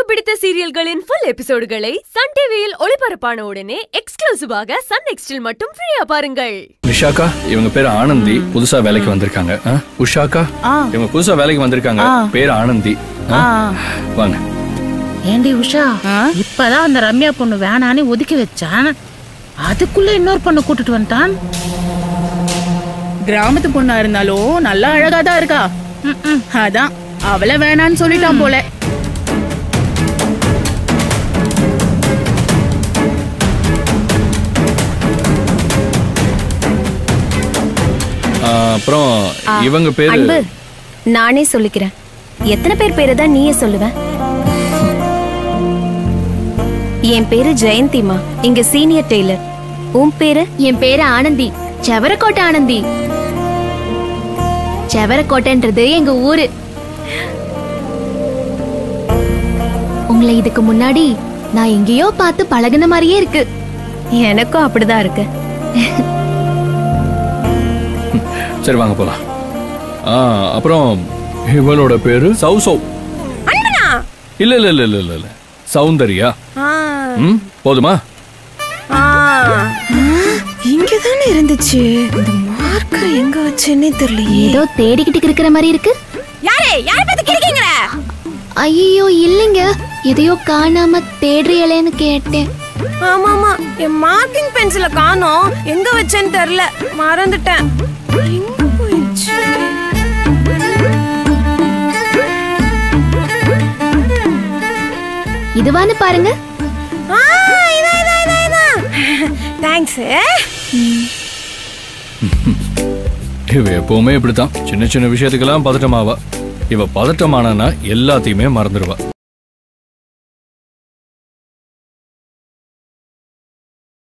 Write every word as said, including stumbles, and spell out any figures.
பிடித்த சீரியல்களின் full எபிசோடுகளை Sun டிவியில் ஒளிபரப்பான உடனே எக்ஸ்க்ளூசிவாக சன் நெக்ஸ்டில் மட்டும் ஃப்ரீயா பாருங்கள். நிஷாக்கா இவங்க பேர் ஆனந்தி, புதுசா வேலைக்கு வந்திருக்காங்க. உஷாக்கா இவங்க புதுசா வேலைக்கு வந்திருக்காங்க, பேர் ஆனந்தி. வாங்க. ஏண்டி உஷா, இப்பதான் அந்த ரம்யா பொண்ணு வேணான்னு ஒதுக்கி வச்சான், அதுக்குள்ள இன்னொரு பொண்ணு கூட்டிட்டு வந்துட்டான். கிராமத்து பொண்ணா இருந்தாலும் நல்லா அழகாதான் இருக்கா, அதான் அவளை வேணான்னு சொல்லிட்டான் போல. அப்புறம் இவங்க பேரு அன்பு. நானே சொல்லிக்கிறேன். எத்தனை பேர் பேரு தான் நீயே சொல்லுவேன்? என் பேரு ஜெயந்திமா, இங்க சீனியர் டெய்லர். உன் பேரு? என் பேரு ஆனந்தி, செவரக்கோட்டை ஆனந்தி. செவரக்கோட்டைன்றது எங்க ஊரு. உங்களை இதுக்கு முன்னாடி நான் எங்கேயோ பார்த்து பழகுன மாதிரியே இருக்கு. எனக்கும் அப்படிதான் இருக்கு. சரி வாங்க போலாம். அப்புறம் இவளோட பேரு சௌசௌ. இல்ல இல்ல இல்ல இல்ல இல்ல சௌந்தர்யா. போதுமா? இங்கதானே இருந்துச்சு. இந்த மார்க்கர் எங்க வச்சேன்னே தெரியல. ஏதோ தேடிக்கிட்டு இருக்கிற மாதிரி இருக்கு. யாரே யார பத்தி கேக்குறீங்களா? ஐயோ இல்லங்க, எதையோ காணாம தேடுறீங்களேன்னு கேட்டேன். ஆமா ஆமா, என் மார்க்கிங் பென்சில காணோம், எங்க வச்சேன்னு தெரியல, மறந்துட்டேன். எங்க போயிடுச்சு? இதுவான்னு பாருங்க. ஆ இதா இதா இதா இதா. தேங்க்ஸ். இவ எப்பவுமே இப்படித்தான், சின்ன சின்ன விஷயத்துக்கெல்லாம் பதட்டமாவா. இவ பதட்டமானா எல்லாத்தையுமே மறந்துடுவா.